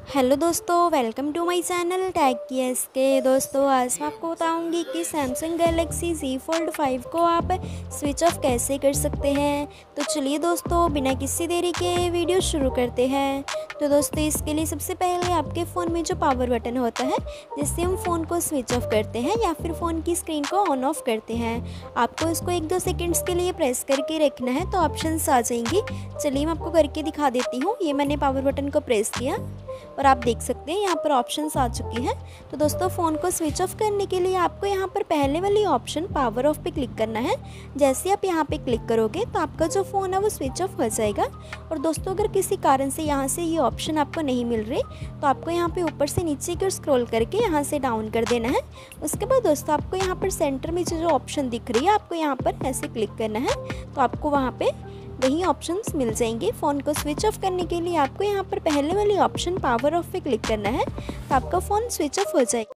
Hello दोस्तों, welcome to my channel tech KS के। दोस्तों आज मैं आपको बताऊंगी कि सैमसंग गैलेक्सी Z Fold 5 को आप स्विच ऑफ कैसे कर सकते हैं। तो चलिए दोस्तों, बिना किसी देरी के वीडियो शुरू करते हैं। तो दोस्तों इसके लिए सबसे पहले आपके फ़ोन में जो पावर बटन होता है जिससे हम फ़ोन को स्विच ऑफ करते हैं या फिर फ़ोन की स्क्रीन को ऑन ऑफ करते हैं, आपको इसको 1-2 सेकेंड्स के लिए प्रेस करके रखना है तो ऑप्शंस आ जाएंगी। चलिए मैं आपको करके दिखा देती हूँ। ये मैंने पावर बटन को प्रेस किया और आप देख सकते हैं यहाँ पर ऑप्शंस आ चुकी हैं। तो दोस्तों फ़ोन को स्विच ऑफ करने के लिए आपको यहाँ पर पहले वाली ऑप्शन पावर ऑफ पे क्लिक करना है। जैसे आप यहाँ पे क्लिक करोगे तो आपका जो फ़ोन है वो स्विच ऑफ हो जाएगा। और दोस्तों अगर किसी कारण से यहाँ से ये ऑप्शन आपको नहीं मिल रही तो आपको यहाँ पे ऊपर से नीचे की ओर स्क्रॉल करके यहाँ से डाउन कर देना है। उसके बाद दोस्तों आपको यहाँ पर सेंटर में जो ऑप्शन दिख रही है आपको यहाँ पर ऐसे क्लिक करना है तो आपको वहाँ पे वही ऑप्शंस मिल जाएंगे। फ़ोन को स्विच ऑफ करने के लिए आपको यहाँ पर पहले वाली ऑप्शन पावर ऑफ पे क्लिक करना है तो आपका फ़ोन स्विच ऑफ हो जाएगा।